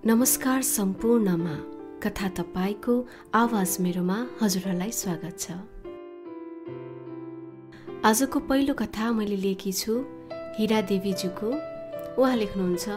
नमस्कार सम्पूर्णमा कथा तपाईको आवाज मेरोमा हजुरहरूलाई स्वागत छ। आजको पहिलो कथा मैले लेखेकी छु हिरा देवीज्यूको। उहाँ लेख्नुहुन्छ,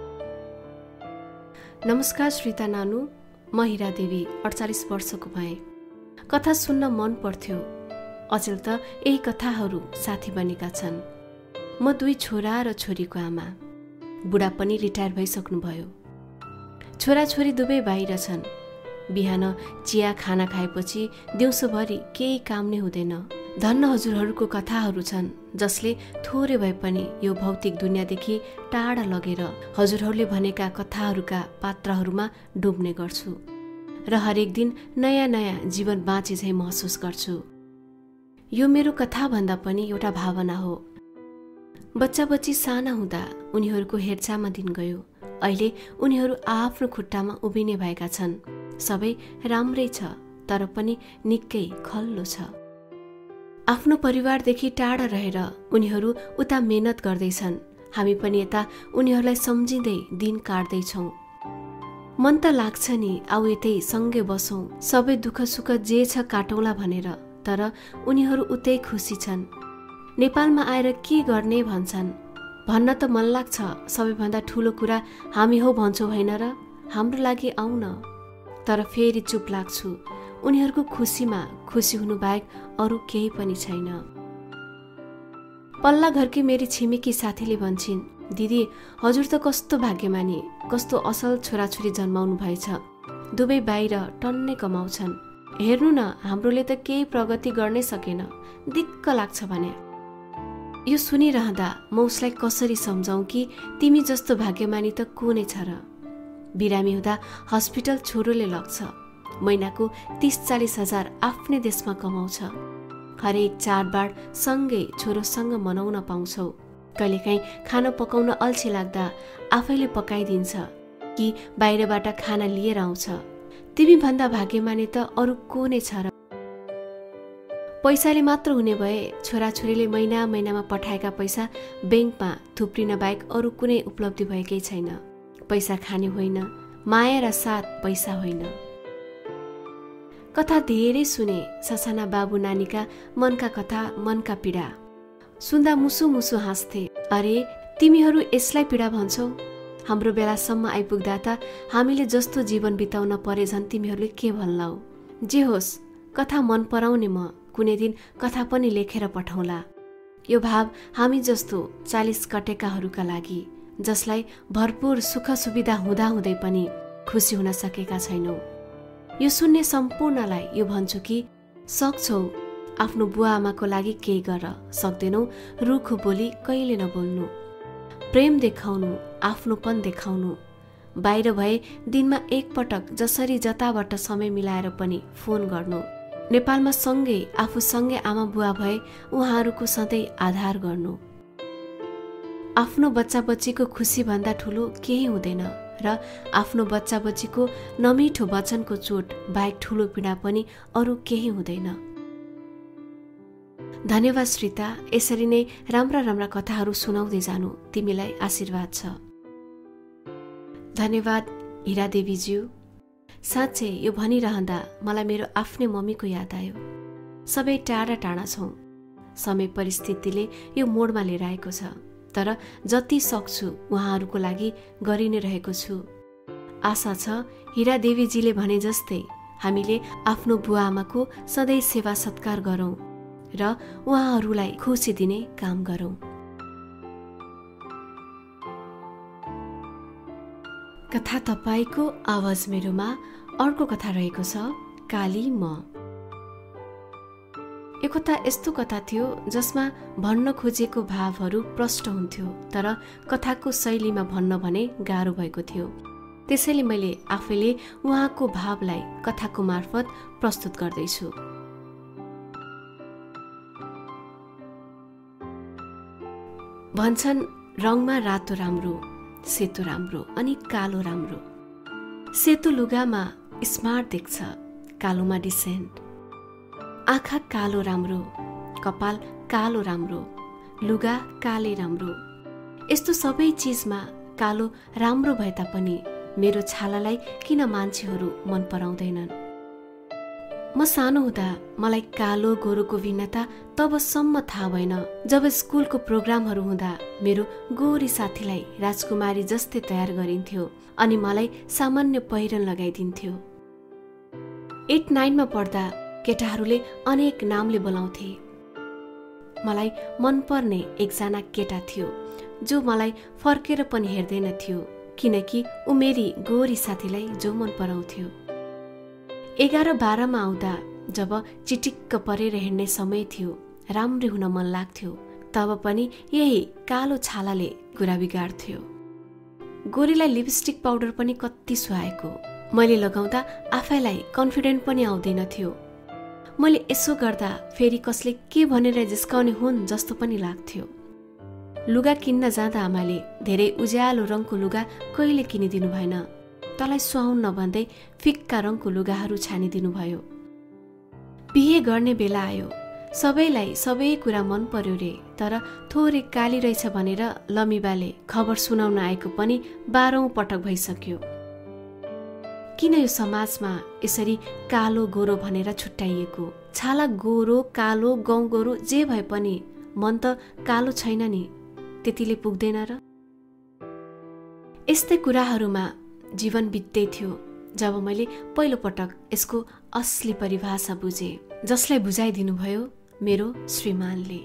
नमस्कार श्रीता नानु, म हिरा देवी 48 वर्षको भएँ। कथा सुन्न मन पर्थ्यो। अचेल त यही कथाहरू साथी बनेका छन्। म 2 छोरा र छोरीको आमा। बुढा पनि रिटायर भइसक्नुभयो। छोराछोरी दुवै बाहिर छन्। बिहान चिया खाना खाएपछि दिउँसोभरि केही काम नै हुँदैन। धन्न हजुरहरूको कथाहरू छन् जसले थोरै भए पनि यो भौतिक दुनियाँदेखि टाढा लगेर हजुरहरूले भनेका कथाहरूका पात्रहरूमा डुब्ने गर्छु र हरेक दिन नयाँ नयाँ जीवन बाँचे झैँ महसुस गर्छु। यो मेरो कथाभन्दा पनि एउटा भावना हो। बच्चा बच्ची साना हुँदा उनीहरूको हेरचाहमा दिन गयो। अहिले उनीहरू आफ्नो खुट्टामा उभिने भएका छन्। सबै राम्रै छ, तर पनि निकै खल्लो छ। आफ्नो परिवारदेखि टाढा रहेर उनीहरू उता मेहनत गर्दैछन्। हामी पनि यता उनीहरूलाई सम्झिँदै दिन काट्दैछौँ। मन त लाग्छ नि, आऊ यतै सँगै बसौँ, सबै दुःख सुख जे छ काटौँला भनेर। तर उनीहरू उतै खुसी छन्। नेपालमा आएर के गर्ने भन्छन्। भन्न त मन लाग्छ, सबैभन्दा ठुलो कुरा हामी हौ भन्छौ होइन र, हाम्रो लागि आऊ न। तर फेरि चुप लाग्छु। उनीहरूको खुसीमा खुसी हुनु बाहेक अरू केही पनि छैन। पल्ला घरकी मेरी छिमेकी साथीले भन्छन्, दिदी हजुर त कस्तो भाग्यमानी, कस्तो असल छोराछोरी जन्माउनु भएछ। दुवै बाहिर टन्नै कमाउँछन्। हेर्नु न, हाम्रोले त केही प्रगति गर्नै सकेन। दिक्क लाग्छ भने। यो सुनिरहँदा म उसलाई कसरी सम्झाउँ कि तिमी जस्तो भाग्यमानी त को नै छ र। बिरामी हुँदा हस्पिटल छोरोले लग्छ। महिनाको 30-40 हजार आफ्नै देशमा कमाउँछ। हरेक चाडबाड सँगै छोरोसँग मनाउन पाउँछौ। कहिलेकाहीँ खाना पकाउन अल्छी लाग्दा आफैले पकाइदिन्छ कि बाहिरबाट खाना लिएर आउँछ। तिमी भन्दा भाग्यमानी त अरू को नै छ र। पैसाले मात्र हुने भए छोराछोरीले महिनामा पठाएका पैसा ब्याङ्कमा थुप्रिन बाहेक अरू कुनै उपलब्धि भएकै छैन। पैसा खाने होइन, माया र साथ पैसा होइन। कथा धेरै सुने। ससाना बाबु नानीका मनका कथा, मनका पीडा सुन्दा मुसु मुसु हाँस्थे। अरे तिमीहरू यसलाई पीडा भन्छौ? हाम्रो बेलासम्म आइपुग्दा त हामीले जस्तो जीवन बिताउन परे झन् तिमीहरूले के भन्लाउ। जे होस्, कथा मन पराउने म कुनै दिन कथा पनि लेखेर पठाउला। यो भाव हामी जस्तो 40 कटेकाहरूका लागि, जसलाई भरपूर सुख सुविधा हुँदाहुँदै पनि खुसी हुन सकेका छैनौ। यो सुन्ने सम्पूर्णलाई यो भन्छु कि सक्छौ आफ्नो बुवा आमाको लागि केही गर। सक्दैनौ रुखो बोली कहिले नबोल्नु। प्रेम देखाउनु, आफ्नोपन देखाउनु। बाहिर भए दिनमा एकपटक जसरी जताबाट समय मिलाएर पनि फोन गर्नु। नेपालमा सँगै आफूसँगै आमा बुवा भए उहाँहरूको सधैँ आधार गर्नु। आफ्नो बच्चा बच्चीको खुसी भन्दा ठुलो केही हुँदैन र आफ्नो बच्चा बच्चीको नमिठो वचनको चोट बाहेक ठुलो पीडा पनि अरू केही हुँदैन। धन्यवाद श्रीता। यसरी नै राम्रा राम्रा कथाहरू सुनाउँदै जानु। तिमीलाई आशीर्वाद छ। धन्यवाद हिरा देवीज्यू। साँच्चै यो भनिरहँदा मलाई मेरो आफ्नै मम्मीको याद आयो। सबै टाढा टाढा छौँ। समय परिस्थितिले यो मोडमा लिएर आएको छ। तर जति सक्छु उहाँहरूको लागि गरि नै रहेको छु। आशा छ हिरा देवीजीले भने जस्तै हामीले आफ्नो बुवा आमाको सधैँ सेवा सत्कार गरौँ र उहाँहरूलाई खुसी दिने काम गरौँ। कथा तपाईको आवाज मेरोमा अर्को कथा रहेको छ, काली म। यो कथा यस्तो कथा थियो जसमा भन्न खोजेको भावहरू प्रष्ट हुन्थ्यो, तर कथाको शैलीमा भन्न भने गाह्रो भएको थियो। त्यसैले मैले आफैले उहाँको भावलाई कथाको मार्फत प्रस्तुत गर्दैछु। भन्छन् रङमा रातो राम्रो, सेतो राम्रो अनि कालो राम्रो। सेतो लुगामा स्मार्ट देख्छ, कालोमा डिसेन्ट। आँखा कालो राम्रो, कपाल कालो राम्रो, लुगा कालै राम्रो। यस्तो सबै चिजमा कालो राम्रो भए तापनि मेरो छालालाई किन मान्छेहरू मन पराउँदैनन्। म सानो हुँदा मलाई कालो गोरोको भिन्नता तबसम्म थाहा भएन जब स्कुलको प्रोग्रामहरू हुँदा मेरो गोरी साथीलाई राजकुमारी जस्तै तयार गरिन्थ्यो अनि मलाई सामान्य पहिरन लगाइदिन्थ्यो। 8-9 मा पढ्दा केटाहरूले अनेक नामले बोलाउँथे। मलाई मनपर्ने एकजना केटा थियो जो मलाई फर्केर पनि हेर्दैन थियो किनकि ऊ मेरी गोरी साथीलाई जो मन पराउँथ्यो। 11-12 मा आउँदा जब चिटिक्क परेर हिँड्ने समय थियो, राम्री हुन मन लाग्थ्यो, तब पनि यही कालो छालाले कुरा बिगाड्थ्यो। गोरीलाई लिपस्टिक पाउडर पनि कति सुहाएको, मैले लगाउँदा आफैलाई कन्फिडेन्ट पनि आउँदैन थियो। मैले यसो गर्दा फेरि कसले के भनेर जिस्काउने हुन् जस्तो पनि लाग्थ्यो। लुगा किन्न जाँदा आमाले धेरै उज्यालो रङको लुगा कहिले किनिदिनु भएन, तँलाई सुहाउन्न भन्दै फिक्का रङको लुगाहरू छानिदिनु भयो। बिहे गर्ने बेला आयो, सबैलाई सबै कुरा मन पर्यो रे, तर थोरै काली रहेछ भनेर लमिबाले खबर सुनाउन आएको पनि 12औं पटक भइसक्यो। किन यो समाजमा यसरी कालो गोरो भनेर छुट्याइएको? छाला गोरो कालो गाउँ गोरो जे भए पनि मन त कालो छैन नि, त्यतिले पुग्दैन र? यस्तै कुराहरूमा जीवन बित्दै थियो जब मैले पहिलो पटक यसको असली परिभाषा बुझेँ, जसलाई बुझाइदिनु भयो मेरो श्रीमानले।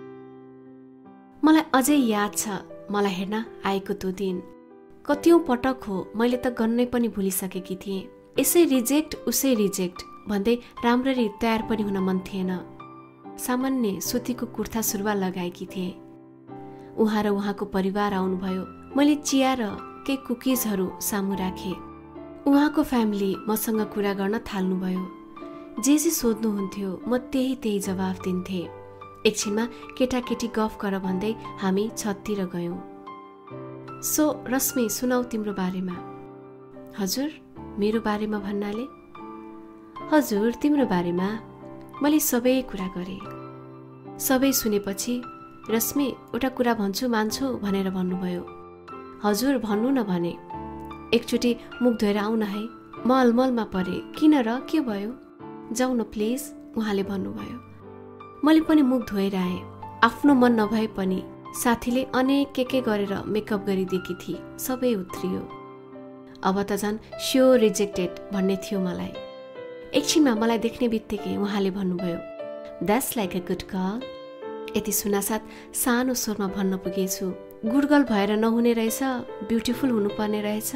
मलाई अझै याद छ मलाई हेर्न आएको त्यो दिन। कतिौं पटक हो मैले त गन्नै पनि भुलिसकेकी थिएँ। यसै रिजेक्ट उसै रिजेक्ट भन्दै राम्ररी तयार पनि हुन मन थिएन। सामान्य सुतीको कुर्ता सुरुवाल लगाएकी थिएँ। उहाँ र उहाँको परिवार आउनुभयो। मैले चिया र केही कुकिजहरू सामु राखेँ। उहाँको फ्यामिली मसँग कुरा गर्न थाल्नुभयो। जे सोध्नुहुन्थ्यो म त्यही जवाफ दिन्थेँ। एकछिनमा केटाकेटी गफ गर भन्दै हामी छततिर गयौँ। सो रश्मि, सुनाऊ तिम्रो बारेमा। हजुर, मेरो बारेमा भन्नाले? हजुर, तिम्रो बारेमा। मैले सबै कुरा गरेँ। सबै सुनेपछि रश्मि एउटा कुरा भन्छु मान्छौ भनेर भन्नुभयो। हजुर, भन्नु न भने। एकचोटि मुख धोएर आऊ न है, म अलमलमा परे। किन र, के भयो? जाऊ न प्लिज, उहाँले भन्नुभयो। मैले पनि मुख धोएर आएँ। आफ्नो मन नभए पनि साथीले अनेक के गरेर मेकअप गरिदिएकी थिए, सबै उत्रियो। अब त झन् स्योर रिजेक्टेड भन्ने थियो मलाई। एकछिनमा मलाई देख्ने बित्तिकै उहाँले भन्नुभयो, that's like a good girl. यति सुनासाथ सानो स्वरमा भन्न पुगेछु, गुड गर्ल भएर नहुने रहेछ, ब्युटिफुल हुनुपर्ने रहेछ।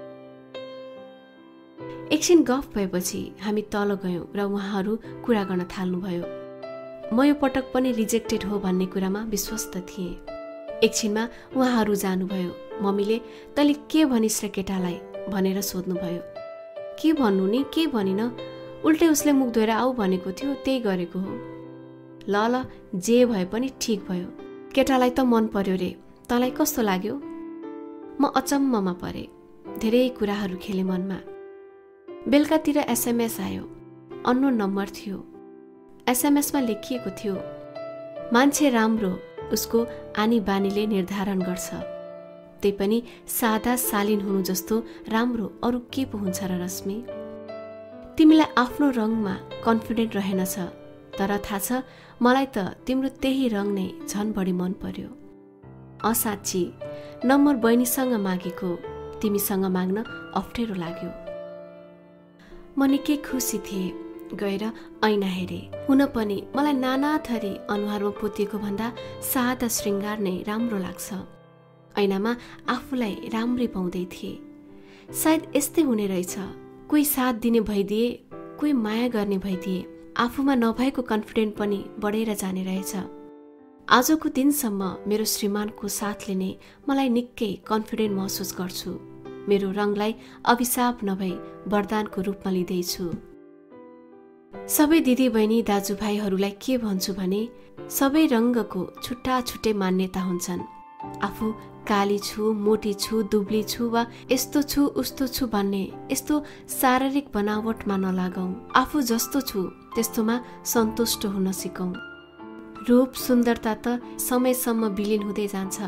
एकछिन गफ भएपछि हामी तल गयौँ र उहाँहरू कुरा गर्न थाल्नुभयो। म यो पटक पनि रिजेक्टेड हो भन्ने कुरामा विश्वस्त थिएँ। एकछिनमा उहाँहरू जानुभयो। मम्मीले तैँले के भनिस् र केटालाई भनेर सोध्नुभयो। के भन्नु नि, के भनिन, उल्टै उसले मुख धोएर आऊ भनेको थियो, त्यही गरेको हो। ल जे भए पनि ठिक भयो। केटालाई त मन पर्यो रे, तँलाई कस्तो लाग्यो? म अचम्ममा परे। धेरै कुराहरू खेले मनमा। बेलुकातिर एसएमएस आयो। अननोन नम्बर थियो। एसएमएसमा लेखिएको थियो, मान्छे राम्रो उसको आनी बानीले निर्धारण गर्छ, त्यही पनि सादा शालीन हुनु जस्तो राम्रो अरू के पो हुन्छ र रश्मि? तिमीलाई आफ्नो रङमा कन्फिडेन्ट रहेनछ, तर थाहा छ मलाई त तिम्रो त्यही रङ नै झन् बढी मन पर्यो। असाँच्ची नम्बर बहिनीसँग मागेको, तिमीसँग माग्न अप्ठ्यारो लाग्यो। म निकै खुसी थिएँ। गएर ऐना हेरे। हुन पनि मलाई नाना थरी अनुहारमा पोतिएको भन्दा सादा श्रृङ्गार नै राम्रो लाग्छ। ऐनामा आफूलाई राम्री पाउँदै थिए। सायद यस्तै हुने रहेछ, कोही साथ दिने भइदिए, कोही माया गर्ने भइदिए, आफूमा नभएको कन्फिडेन्ट पनि बढेर जाने रहेछ। आजको दिनसम्म मेरो श्रीमानको साथले नै मलाई निकै कन्फिडेन्ट महसुस गर्छु। मेरो रङलाई अभिशाप नभई वरदानको रूपमा लिँदैछु। सबै दिदी बहिनी दाजुभाइहरूलाई के भन्छु भने सबै रङ्गको छुट्टा छुट्टै मान्यता हुन्छन्। आफू काली छु, मोटी छु, दुब्ली छु वा यस्तो छु उस्तो छु भन्ने यस्तो शारीरिक बनावटमा नलागौं। आफू जस्तो छु त्यस्तोमा सन्तुष्ट हुन सिकौं। रूप सुन्दरता त समयसम्म विलीन हुँदै जान्छ,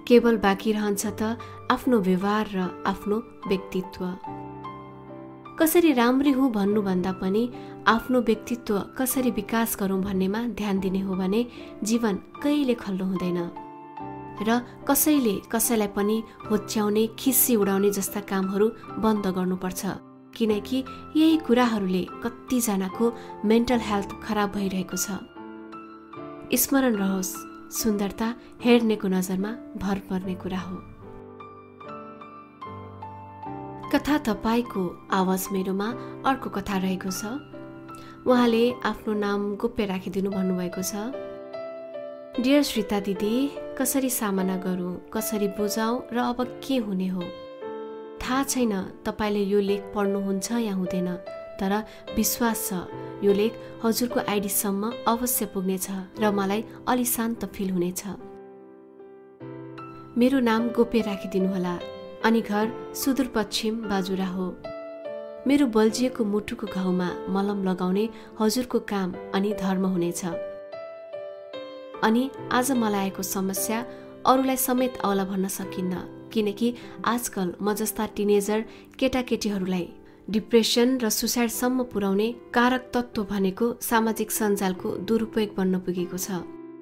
केवल बाँकी रहन्छ त आफ्नो व्यवहार र आफ्नो व्यक्तित्व। कसरी राम्री हुँ भन्नुभन्दा पनि आफ्नो व्यक्तित्व कसरी विकास गरौँ भन्नेमा ध्यान दिने हो भने जीवन कहिले खल्लो हुँदैन र कसैले कसैलाई पनि होच्याउने खिस्सी उडाउने जस्ता कामहरू बन्द गर्नुपर्छ, किनकि यही कुराहरूले कतिजनाको मेन्टल हेल्थ खराब भइरहेको छ। स्मरण रहोस्, सुन्दरता हेर्नेको नजरमा भर पर्ने कुरा हो। कथा तपाईको आवाज मेरोमा अर्को कथा रहेको छ। उहाँले आफ्नो नाम गोप्य राखिदिनु भन्नुभएको छ। डियर श्रीता दिदी, कसरी सामना गरौँ, कसरी बुझाउँ र अब के हुने हो थाहा छैन। तपाईँले यो लेख पढ्नुहुन्छ या हुँदैन, तर विश्वास छ यो लेख हजुरको आइडीसम्म अवश्य पुग्नेछ र मलाई अलि शान्त फिल हुनेछ। मेरो नाम गोप्य राखिदिनुहोला अनि घर सुदूरपश्चिम बाजुरा हो। मेरो बल्झिएको मुटुको घाउमा मलम लगाउने हजुरको काम अनि धर्म हुनेछ। अनि आज मलाई आएको समस्या अरूलाई समेत आउला भन्न सकिन्न, किनकि आजकल म जस्ता टिनेजर केटाकेटीहरूलाई डिप्रेसन र सुसाइडसम्म पुर्याउने कारक तत्त्व भनेको सामाजिक सञ्जालको दुरुपयोग बन्न पुगेको छ।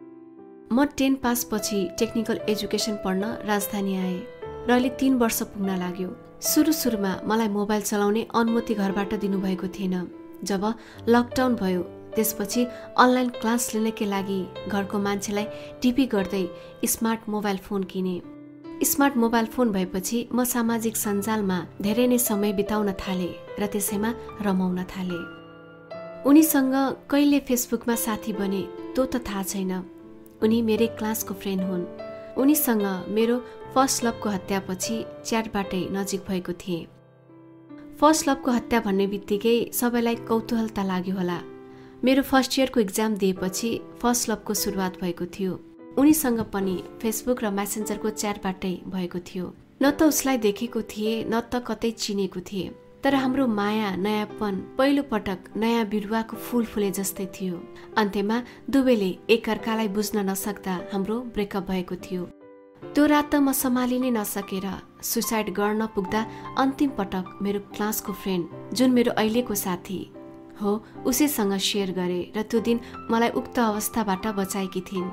म 10 पास पछि टेक्निकल एजुकेसन पढ्न राजधानी आएँ र अहिले 3 वर्ष पुग्न लाग्यो। सुरुमा मलाई मोबाइल चलाउने अनुमति घरबाट दिनुभएको थिएन। जब लकडाउन भयो त्यसपछि अनलाइन क्लास लिनकै लागि घरको मान्छेलाई टिपी गर्दै स्मार्ट मोबाइल फोन किने। स्मार्ट मोबाइल फोन भएपछि म सामाजिक सञ्जालमा धेरै नै समय बिताउन थाले र त्यसैमा रमाउन थाले। उनीसँग कहिले फेसबुकमा साथी बने त्यो त थाहा छैन। उनी मेरै क्लासको फ्रेन्ड हुन्। उनीसँग मेरो फर्स्ट लभको हत्यापछि च्याटबाटै नजिक भएको थिएँ। फर्स्ट लभको हत्या भन्ने बित्तिकै सबैलाई कौतूहलता लाग्यो होला। मेरो फर्स्ट इयरको एक्जाम दिएपछि फर्स्ट लभको सुरुवात भएको थियो। उनीसँग पनि फेसबुक र मेसेन्जरको च्याटबाटै भएको थियो। न त उसलाई देखेको थिएँ न त कतै चिनेको थिएँ, तर हाम्रो माया नयाँपन पहिलो पटक नयाँ बिरुवाको फूल फुले जस्तै थियो। अन्त्यमा दुवैले एकअर्कालाई बुझ्न नसक्दा हाम्रो ब्रेकअप भएको थियो। त्यो रात म सम्हालिनै नसकेर सुसाइड गर्न पुग्दा अन्तिम पटक मेरो क्लासको फ्रेन्ड, जुन मेरो अहिलेको साथी हो, उसैसँग सेयर गरे र त्यो दिन मलाई उक्त अवस्थाबाट बचाएकी थिइन्।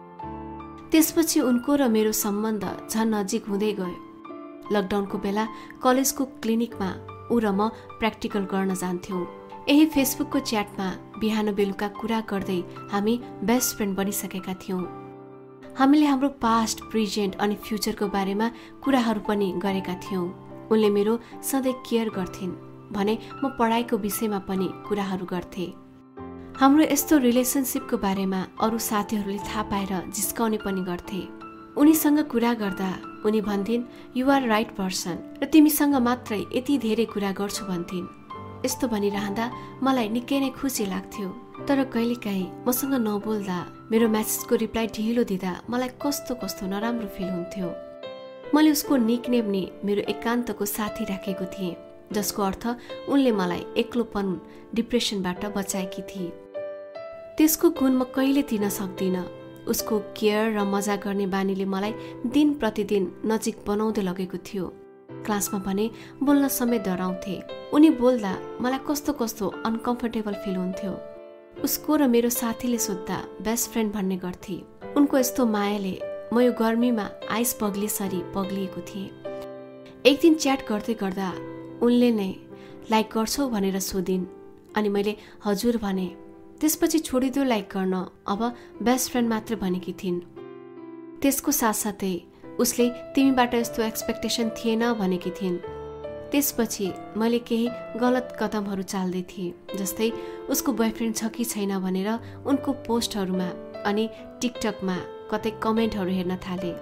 त्यसपछि उनको र मेरो सम्बन्ध झन् नजिक हुँदै गयो। लकडाउनको बेला कलेजको क्लिनिकमा ऊ र म प्र्याक्टिकल गर्न जान्थ्यौँ। यही फेसबुकको च्याटमा बिहान बेलुका कुरा गर्दै हामी बेस्ट फ्रेन्ड बनिसकेका थियौँ। हामीले हाम्रो पास्ट, प्रेजेन्ट अनि फ्युचरको बारेमा कुराहरू पनि गरेका थियौँ। उनले मेरो सधैँ केयर गर्थिन् भने म पढाइको विषयमा पनि कुराहरू गर्थे। हाम्रो यस्तो रिलेसनसिपको बारेमा अरू साथीहरूले थाहा पाएर जिस्काउने पनि गर्थे। उनीसँग कुरा गर्दा उनी भन्थिन्, यु आर राइट पर्सन र तिमीसँग मात्रै यति धेरै कुरा गर्छु भन्थिन्। यस्तो भनिरहँदा मलाई निकै नै खुसी लाग्थ्यो। तर कहिलेकाहीँ मसँग नबोल्दा, मेरो मेसेजको रिप्लाई ढिलो दिँदा मलाई कस्तो नराम्रो फिल हुन्थ्यो। मैले उसको निकनेम नि मेरो एकान्तको साथी राखेको थिएँ, जसको अर्थ उनले मलाई एक्लोपन, डिप्रेसनबाट बचाएकी थिए। त्यसको गुण म कहिले दिन सक्दिनँ। उसको केयर र मजा गर्ने बानीले मलाई दिन प्रतिदिन नजिक बनाउँदै लगेको थियो। क्लासमा भने बोल्न समेत डराउँथे। उनी बोल्दा मलाई कस्तो अनकम्फर्टेबल फिल हुन्थ्यो। उसको र मेरो साथीले सोद्धा बेस्ट फ्रेन्ड भन्ने गर्थे। उनको यस्तो मायाले म यो गर्मीमा आइस पग्लिएसरी पग्लिएको थिएँ। एक दिन च्याट गर्दै गर्दा उनले नै लाइक गर्छौ भनेर सोधिन् अनि मैले हजुर भने। त्यसपछि छोडिदियो लाइक गर्न, अब बेस्ट फ्रेन्ड मात्र भनेकी थिइन्। त्यसको साथसाथै उसले तिमीबाट यस्तो एक्सपेक्टेसन थिएन भनेकी थिइन्। त्यसपछि मैले केही गलत कदमहरू चाल्दै थिएँ, जस्तै उसको बोयफ्रेन्ड छ कि छैन भनेर उनको पोस्टहरूमा अनि टिकटकमा कतै कमेन्टहरू हेर्न थाले।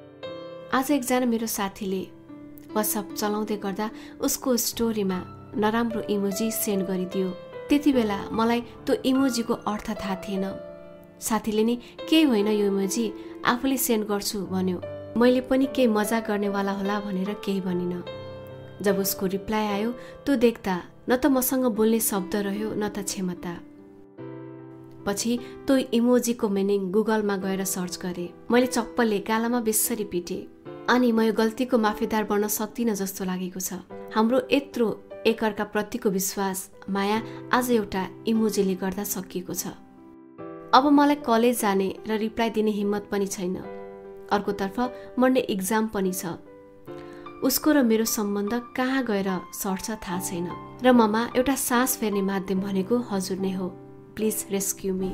आज एकजना मेरो साथीले व्हाट्सएप चलाउँदै गर्दा उसको स्टोरीमा नराम्रो इमोजी सेन्ड गरिदियो। त्यति बेला मलाई त्यो इमोजीको अर्थ थाहा थिएन। साथीले नि केही होइन यो इमोजी, आफूले सेन्ड गर्छु भन्यो। मैले पनि केही मजा गर्नेवाला होला भनेर केही भनिनँ। जब उसको रिप्लाई आयो त्यो देख्दा न त मसँग बोल्ने शब्द रह्यो न त क्षमता। पछि त्यो इमोजीको मिनिङ गुगलमा गएर सर्च गरे। मैले चप्पलले गालामा बेसरी पिटे अनि म यो गल्तीको माफीदार बन्न सक्दिनँ जस्तो लागेको छ। हाम्रो यत्रो एकअर्का प्रतिको विश्वास, माया आज एउटा इमोजीले गर्दा सकिएको छ। अब मलाई कलेज जाने र रिप्लाई दिने हिम्मत पनि छैन। अर्कोतर्फ मन्डे इक्जाम पनि छ। उसको र मेरो सम्बन्ध कहाँ गएर सर्छ थाहा छैन र ममा एउटा सास फेर्ने माध्यम भनेको हजुर नै हो। Please rescue me.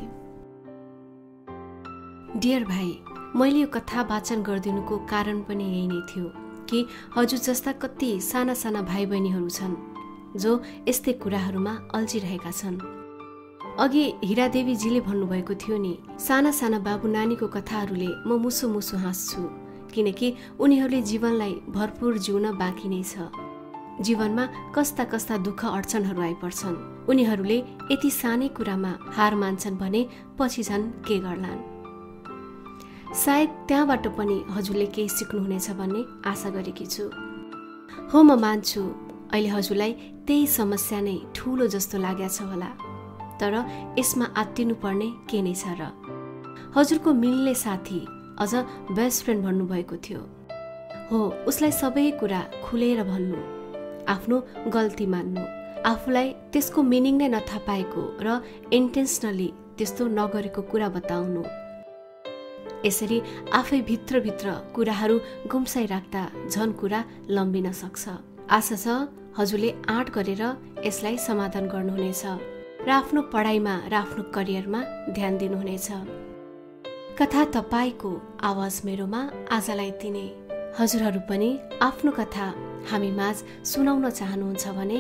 डियर भाइ, मैले यो कथा वाचन गरिदिनुको कारण पनि यही नै थियो कि हजुर जस्ता कति साना साना भाइ बहिनीहरू छन् जो यस्तै कुराहरूमा अल्झिरहेका छन्। अघि हिरादेवीजीले भन्नुभएको थियो नि, साना साना बाबु नानीको कथाहरूले म मुसु मुसु हाँस्छु किनकि उनीहरूले जीवनलाई भरपूर जिउन बाँकी नै छ। जीवनमा कस्ता कस्ता दुःख अडचनहरू आइपर्छन्। उनीहरूले यति सानै कुरामा हार मान्छन् भने पछि झन् के गर्लान्। सायद त्यहाँबाट पनि हजुरले केही सिक्नुहुनेछ भन्ने आशा गरेकी छु। हो, म मान्छु अहिले हजुरलाई त्यही समस्या नै ठूलो जस्तो लागेको छ होला, तर यसमा आत्तिनु पर्ने के नै छ र। हजुरको मिल्ने साथी अझ बेस्ट फ्रेन्ड भन्नुभएको थियो। हो, उसलाई सबै कुरा खुलेर भन्नु, आफ्नो गल्ती मान्नु, आफूलाई त्यसको मिनिङ नै नथा पाएको र इन्टेन्सनली त्यस्तो नगरेको कुरा बताउनु। यसरी आफै भित्रभित्र कुराहरू गुम्साइराख्दा झन् कुरा लम्बिन सक्छ। आशा छ हजुरले आँट गरेर यसलाई समाधान गर्नुहुनेछ र आफ्नो पढाइमा र आफ्नो करियरमा ध्यान दिनुहुनेछ। कथा तपाईको, आवाज मेरोमा आजलाई यति नै। हजुरहरू पनि आफ्नो कथा हामी माझ सुनाउन चाहनुहुन्छ भने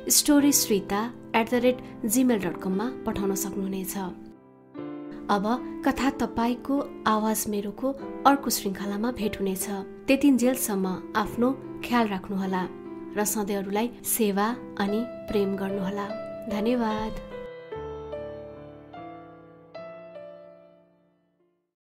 storysrita@gmail.com मा पठाउन सक्नुहुनेछ। अब कथा तपाईको, आवाज मेरोको अर्को श्रृङ्खलामा भेट हुनेछ। त्यतिन्जेलसम्म आफ्नो ख्याल राख्नुहोला र सधैँ अरूलाई सेवा अनि प्रेम गर्नुहोला। धन्यवाद।